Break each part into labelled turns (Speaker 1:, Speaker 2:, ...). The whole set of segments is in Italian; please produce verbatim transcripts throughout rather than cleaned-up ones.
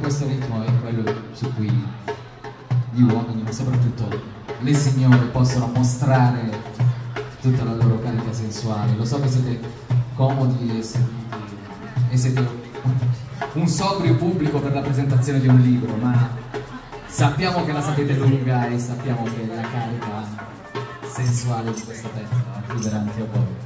Speaker 1: questo ritmo è quello su cui gli uomini, ma soprattutto le signore, possono mostrare tutta la loro carica sensuale. Lo so che siete comodi e seduti e siete un sobrio pubblico per la presentazione di un libro, ma sappiamo che la sapete lunga e sappiamo che la carica sensuale di questo testo arriverà anche a voi.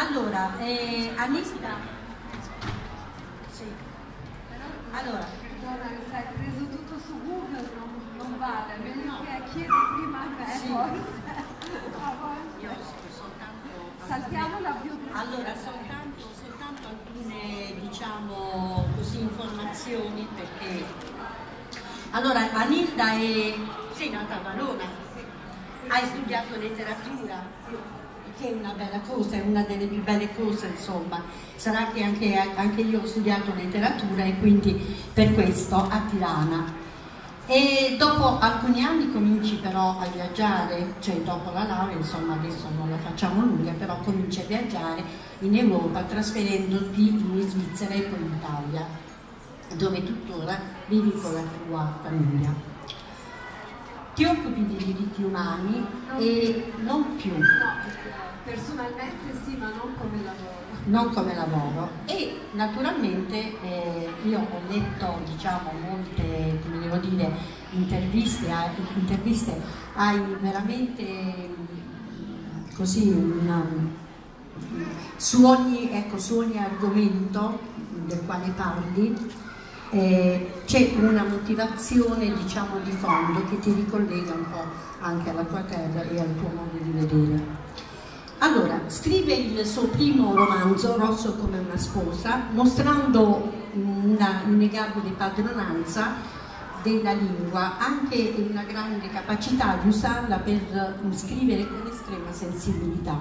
Speaker 2: Allora, eh, Anita, sì. Allora,
Speaker 3: allora, se hai preso tutto su Google non, non vale, a meno che chiedi prima a me,
Speaker 2: sì.
Speaker 3: Forse.
Speaker 2: Io soltanto...
Speaker 3: Saltiamo la biografia.
Speaker 2: Allora, soltanto, soltanto alcune, diciamo così, informazioni, perché... Allora, Anilda è, sei nata a Verona, hai studiato letteratura, che è una bella cosa, è una delle più belle cose, insomma. Sarà che anche, anche io ho studiato letteratura e quindi per questo a Tirana. E dopo alcuni anni cominci però a viaggiare, cioè dopo la laurea, insomma adesso non la facciamo lunga, però cominci a viaggiare in Europa trasferendoti in Svizzera e poi in Italia, dove tuttora vivi con la tua famiglia. Ti occupi di diritti umani
Speaker 3: non
Speaker 2: e
Speaker 3: più.
Speaker 2: non più.
Speaker 3: No, personalmente sì, ma non come lavoro.
Speaker 2: Non come lavoro. E naturalmente eh, io ho letto, diciamo, molte, come devo dire, interviste, hai, interviste, hai veramente così una, su ogni, ecco, su ogni argomento del quale parli eh, c'è una motivazione, diciamo, di fondo che ti ricollega un po' anche alla tua terra e al tuo modo di vedere. Allora, scrive il suo primo romanzo, Rosso come una sposa, mostrando una innegabile padronanza della lingua, anche una grande capacità di usarla per scrivere con estrema sensibilità.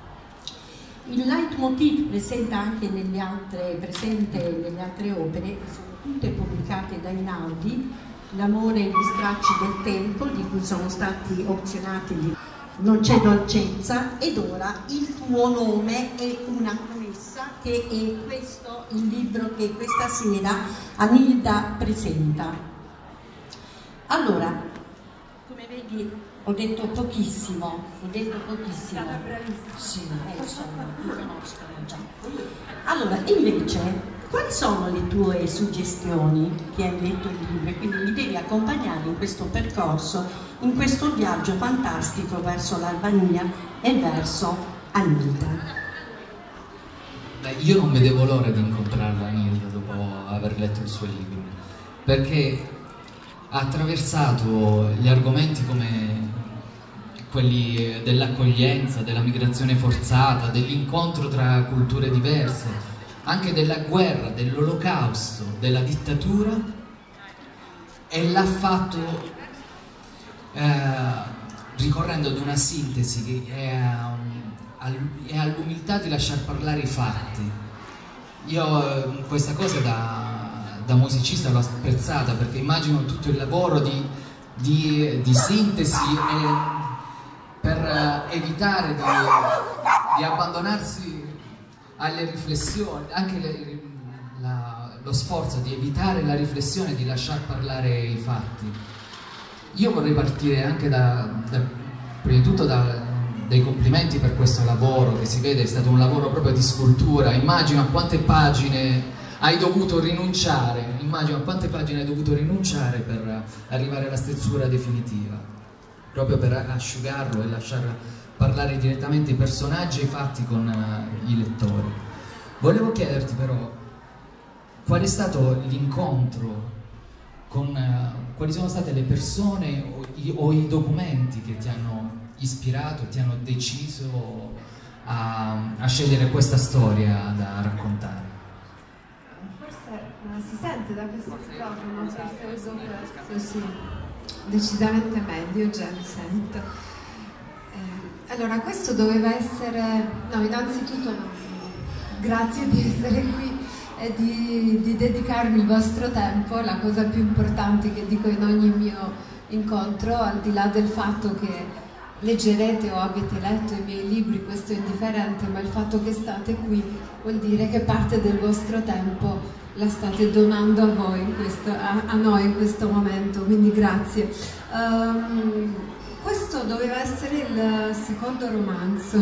Speaker 2: Il leitmotiv presente anche nelle altre, presente nelle altre opere, che sono tutte pubblicate da Einaudi, L'amore e gli stracci del tempo, di cui sono stati opzionati gli Non c'è dolcezza, ed ora il tuo nome è una promessa, che è questo il libro che questa sera Anilda presenta. Allora, come vedi ho detto pochissimo, ho detto pochissimo. Sì, eh, insomma, mi conoscono già. Allora, invece, quali sono le tue suggestioni che hai letto il libro? Quindi mi devi accompagnare in questo percorso, in questo viaggio fantastico verso l'Albania e verso Anilda.
Speaker 1: Beh, io non vedevo l'ora di incontrarla Anilda dopo aver letto il suo libro, perché ha attraversato gli argomenti come quelli dell'accoglienza, della migrazione forzata, dell'incontro tra culture diverse, anche della guerra, dell'olocausto, della dittatura, e l'ha fatto eh, ricorrendo ad una sintesi che è, um, è all'umiltà di lasciar parlare i fatti. Io eh, questa cosa da, da musicista l'ho apprezzata, perché immagino tutto il lavoro di, di, di sintesi e, per eh, evitare di, di abbandonarsi alle riflessioni, anche le, la, lo sforzo di evitare la riflessione, di lasciar parlare i fatti. Io vorrei partire anche da, da prima di tutto da, dai complimenti per questo lavoro, che si vede è stato un lavoro proprio di scultura. Immagino a quante pagine hai dovuto rinunciare, immagino a quante pagine hai dovuto rinunciare per arrivare alla stesura definitiva, proprio per asciugarlo e lasciar parlare direttamente i personaggi e i fatti con uh, i lettori. Volevo chiederti però qual è stato l'incontro con uh, quali sono state le persone o i, o i documenti che ti hanno ispirato, ti hanno deciso a, a scegliere questa storia da raccontare.
Speaker 3: Forse uh, si sente da questo microfono, forse uso questo, sì, decisamente meglio, già mi sento. Allora, questo doveva essere, no, innanzitutto no, grazie di essere qui e di, di dedicarmi il vostro tempo. La cosa più importante che dico in ogni mio incontro, al di là del fatto che leggerete o avete letto i miei libri, questo è indifferente, ma il fatto che state qui vuol dire che parte del vostro tempo la state donando a voi, in questo, a, a noi in questo momento, quindi grazie. Um, Questo doveva essere il secondo romanzo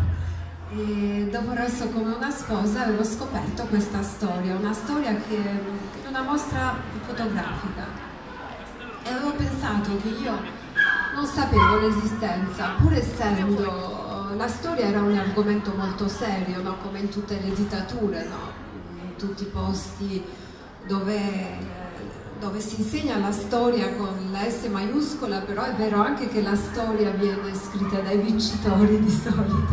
Speaker 3: e dopo Rosso come una sposa avevo scoperto questa storia, una storia che in una mostra fotografica, e avevo pensato che io non sapevo l'esistenza, pur essendo la storia era un argomento molto serio, no? Come in tutte le dittature, no? In tutti i posti dove, dove si insegna la storia con la S maiuscola, però è vero anche che la storia viene scritta dai vincitori di solito.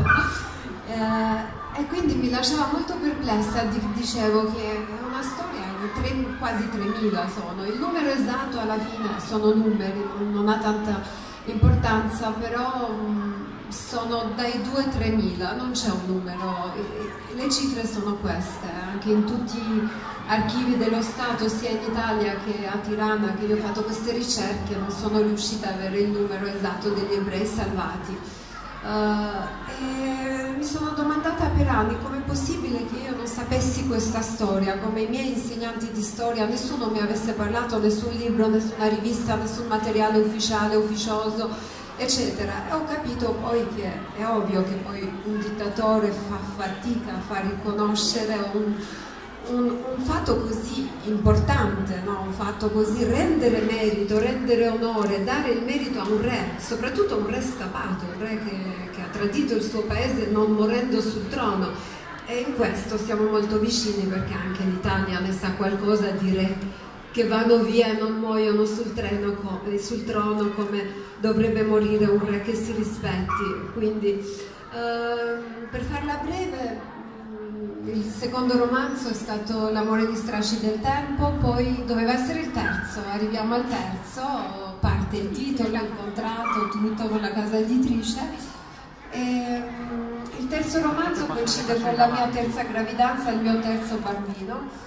Speaker 3: Eh, e quindi mi lasciava molto perplessa, dicevo che è una storia, tre, quasi tremila sono, il numero esatto alla fine sono numeri, non ha tanta importanza, però mh, sono dai due a tremila, non c'è un numero, le cifre sono queste, anche in tutti gli archivi dello Stato, sia in Italia che a Tirana, che io ho fatto queste ricerche, non sono riuscita a avere il numero esatto degli ebrei salvati. Uh, e mi sono domandata per anni come è possibile che io non sapessi questa storia, come i miei insegnanti di storia, nessuno mi avesse parlato, nessun libro, nessuna rivista, nessun materiale ufficiale, ufficioso, eccetera. E ho capito poi che è ovvio che poi un dittatore fa fatica a far riconoscere un, un, un fatto così importante, no? Un fatto così, rendere merito, rendere onore, dare il merito a un re, soprattutto un re scappato, un re che, che ha tradito il suo paese non morendo sul trono. E in questo siamo molto vicini, perché anche l'Italia ne sa qualcosa di re che vanno via e non muoiono sul, treno, sul trono come dovrebbe morire un re che si rispetti. Quindi ehm, per farla breve, il secondo romanzo è stato L'amore di strasci del tempo, poi doveva essere il terzo, arriviamo al terzo, parte il titolo, il contratto, tutto con la casa editrice. E, um, il terzo romanzo coincide con la mia terza gravidanza, il mio terzo bambino,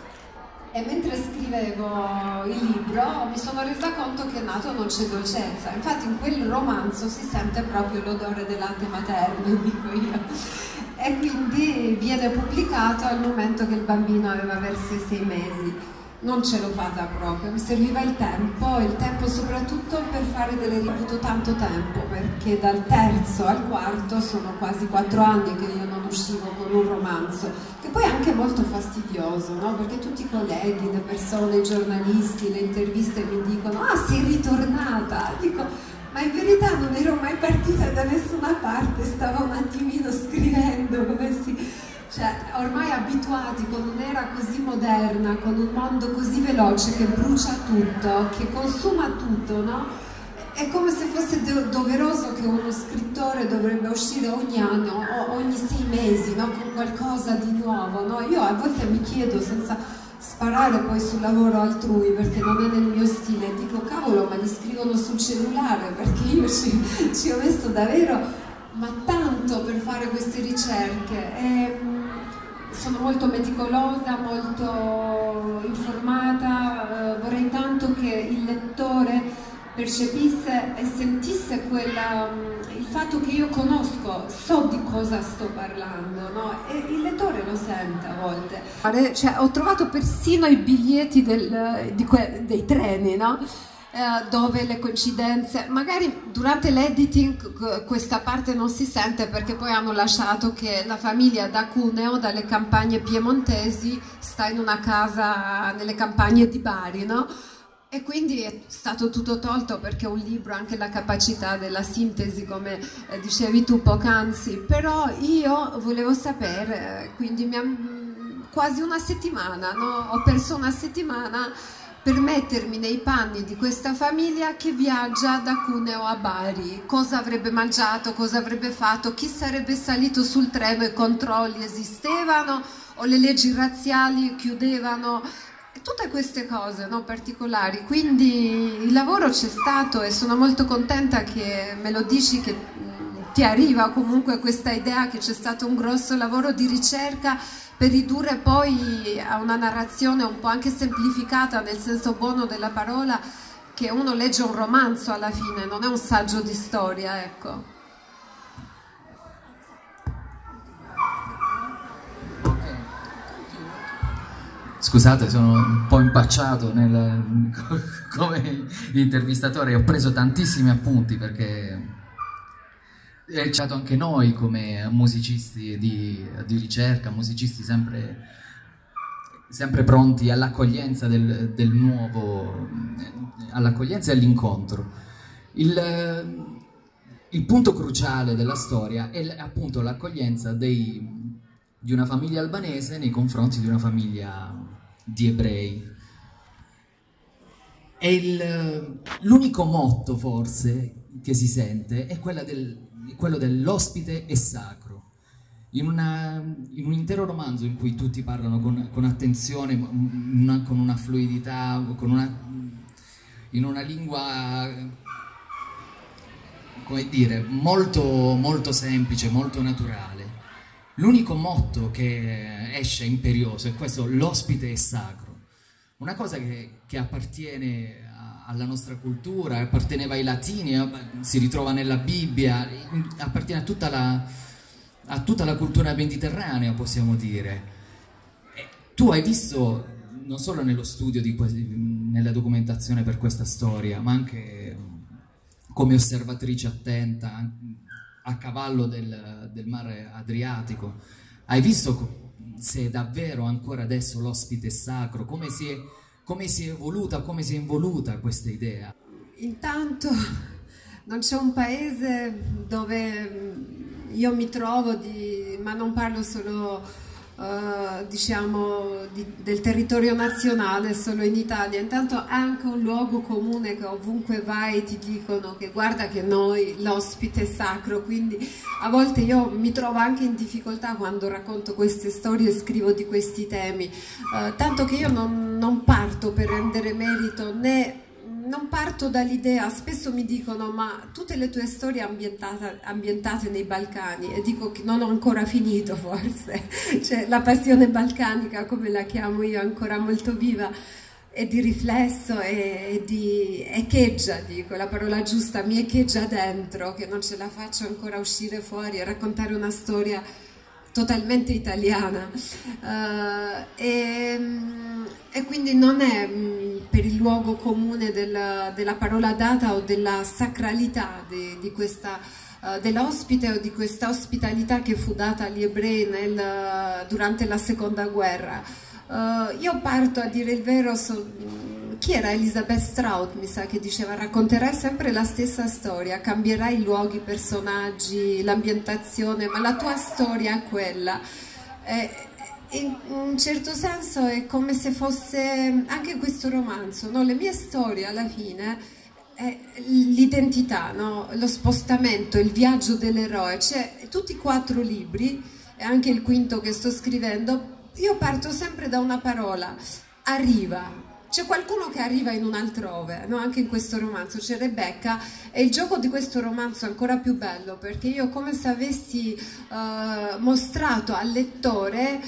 Speaker 3: e mentre scrivevo il libro mi sono resa conto che nato non c'è dolcezza. Infatti in quel romanzo si sente proprio l'odore del latte materno, dico io. E quindi viene pubblicato al momento che il bambino aveva verso i sei mesi. Non ce l'ho fatta proprio, mi serviva il tempo, il tempo soprattutto per fare delle riviste. Ho avuto tanto tempo, perché dal terzo al quarto sono quasi quattro anni che io non uscivo con un romanzo, che poi è anche molto fastidioso, no? Perché tutti i colleghi, le persone, i giornalisti, le interviste mi dicono: ah, sei ritornata? Dico: ma in verità non ero mai partita da nessuna parte, stavo un attimino scrivendo, come si... Cioè, ormai abituati con un'era così moderna, con un mondo così veloce che brucia tutto, che consuma tutto, no? È come se fosse doveroso che uno scrittore dovrebbe uscire ogni anno o ogni sei mesi, no? Con qualcosa di nuovo, no? Io a volte mi chiedo, senza sparare poi sul lavoro altrui, perché non è nel mio stile, dico: cavolo, ma li scrivono sul cellulare, perché io ci, ci ho messo davvero ma tanto per fare queste ricerche. E, sono molto meticolosa, molto informata, eh, vorrei tanto che il lettore percepisse e sentisse quella, il fatto che io conosco, so di cosa sto parlando, no? E il lettore lo sente a volte. Cioè, ho trovato persino i biglietti del, di que, dei treni, no? Eh, dove le coincidenze, magari durante l'editing questa parte non si sente, perché poi hanno lasciato che la famiglia da Cuneo, dalle campagne piemontesi, sta in una casa nelle campagne di Bari, no? E quindi è stato tutto tolto, perché un libro ha anche la capacità della sintesi, come eh, dicevi tu poc'anzi. Però io volevo sapere, quindi mi ha, quasi una settimana, no? Ho perso una settimana per mettermi nei panni di questa famiglia che viaggia da Cuneo a Bari. Cosa avrebbe mangiato, cosa avrebbe fatto, chi sarebbe salito sul treno, i controlli esistevano o le leggi razziali chiudevano, tutte queste cose, no, particolari. Quindi il lavoro c'è stato e sono molto contenta che me lo dici, che ti arriva comunque questa idea che c'è stato un grosso lavoro di ricerca per ridurre poi a una narrazione un po' anche semplificata, nel senso buono della parola, che uno legge un romanzo alla fine, non è un saggio di storia, ecco.
Speaker 1: Scusate, sono un po' impacciato nel, come intervistatore, ho preso tantissimi appunti, perché è stato anche noi come musicisti di, di ricerca, musicisti sempre, sempre pronti all'accoglienza del, del nuovo, all'accoglienza e all'incontro. Il, il punto cruciale della storia è appunto l'accoglienza di una famiglia albanese nei confronti di una famiglia di ebrei. E l'unico motto forse che si sente è quella del, quello dell'ospite è sacro. In, una, in un intero romanzo in cui tutti parlano con, con attenzione, una, con una fluidità, con una, in una lingua, come dire, molto, molto semplice, molto naturale. L'unico motto che esce imperioso è questo: l'ospite è sacro. Una cosa che, che appartiene a, alla nostra cultura, apparteneva ai latini, si ritrova nella Bibbia, appartiene a tutta la, a tutta la cultura mediterranea, possiamo dire. E tu hai visto, non solo nello studio, di, nella documentazione per questa storia, ma anche come osservatrice attenta a cavallo del, del mare Adriatico, hai visto se davvero ancora adesso l'ospite è sacro, come si è, come si è evoluta, come si è involuta questa idea?
Speaker 3: Intanto non c'è un paese dove io mi trovo, di, ma non parlo solo Uh, diciamo di, del territorio nazionale, solo in Italia. Intanto è anche un luogo comune che ovunque vai ti dicono che guarda che noi l'ospite è sacro, quindi a volte io mi trovo anche in difficoltà quando racconto queste storie e scrivo di questi temi, uh, tanto che io non, non parto per rendere merito, né non parto dall'idea. Spesso mi dicono ma tutte le tue storie ambientate, ambientate nei Balcani, e dico che non ho ancora finito, forse, cioè la passione balcanica, come la chiamo io, è ancora molto viva, e di riflesso e, e di echeggia, dico la parola giusta, mi echeggia dentro, che non ce la faccio ancora uscire fuori e raccontare una storia totalmente italiana, uh, e, e quindi non è mh, per il luogo comune della, della parola data o della sacralità di, di questa uh, dell'ospite o di questa ospitalità che fu data agli ebrei nel, durante la seconda guerra. Uh, io parto, a dire il vero, so, chi era Elisabeth Strout, mi sa, che diceva: racconterai sempre la stessa storia, cambierai i luoghi, i personaggi, l'ambientazione, ma la tua storia è quella. Eh, in un certo senso è come se fosse anche questo romanzo, no? Le mie storie alla fine è l'identità, no? Lo spostamento, il viaggio dell'eroe. Cioè, tutti i quattro libri, e anche il quinto che sto scrivendo, io parto sempre da una parola: arriva. C'è qualcuno che arriva in un altrove, no? Anche in questo romanzo c'è Rebecca, e il gioco di questo romanzo è ancora più bello, perché io, come se avessi uh, mostrato al lettore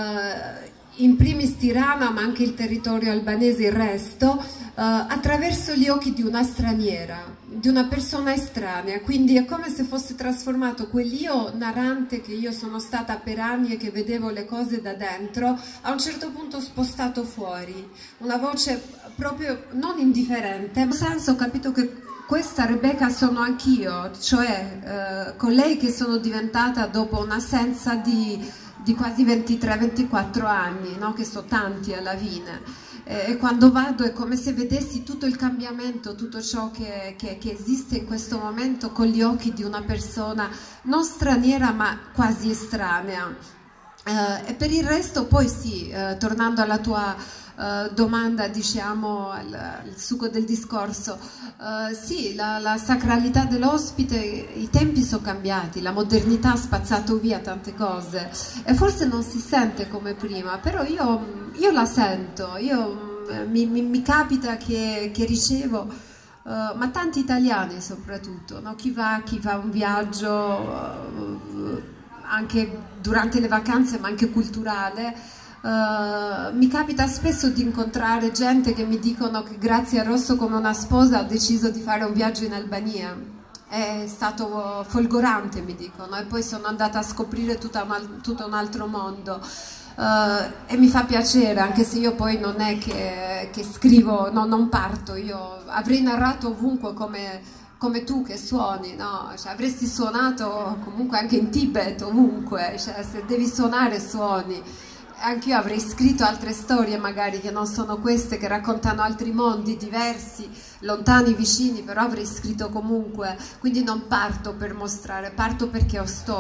Speaker 3: uh, in primis Tirana, ma anche il territorio albanese, il resto, uh, attraverso gli occhi di una straniera, di una persona estranea. Quindi è come se fosse trasformato quell'io narrante che io sono stata per anni e che vedevo le cose da dentro, a un certo punto spostato fuori, una voce proprio non indifferente. Nel senso, ho capito che questa Rebecca sono anch'io, cioè eh, con lei che sono diventata dopo un'assenza di, di quasi ventitré ventiquattro anni, no? Che sono tanti alla fine. E quando vado è come se vedessi tutto il cambiamento, tutto ciò che, che, che esiste in questo momento con gli occhi di una persona non straniera ma quasi estranea. Eh, e per il resto poi sì, eh, tornando alla tua eh, domanda, diciamo, al, al succo del discorso, eh, sì, la, la sacralità dell'ospite, i tempi sono cambiati, la modernità ha spazzato via tante cose e forse non si sente come prima, però io... Io la sento, io, mi, mi, mi capita che, che ricevo, uh, ma tanti italiani soprattutto, no? Chi va, chi fa un viaggio uh, anche durante le vacanze, ma anche culturale, uh, mi capita spesso di incontrare gente che mi dicono che grazie a Rosso come una sposa ho deciso di fare un viaggio in Albania. È stato folgorante, mi dicono, e poi sono andata a scoprire tutta una, tutto un altro mondo. Uh, e mi fa piacere, anche se io poi non è che, che scrivo, no, non parto, io avrei narrato ovunque come, come tu che suoni, no? Cioè, avresti suonato comunque anche in Tibet, ovunque, cioè, se devi suonare suoni. anch'io avrei scritto altre storie magari che non sono queste, che raccontano altri mondi diversi, lontani, vicini, però avrei scritto comunque, quindi non parto per mostrare, parto perché ho storie.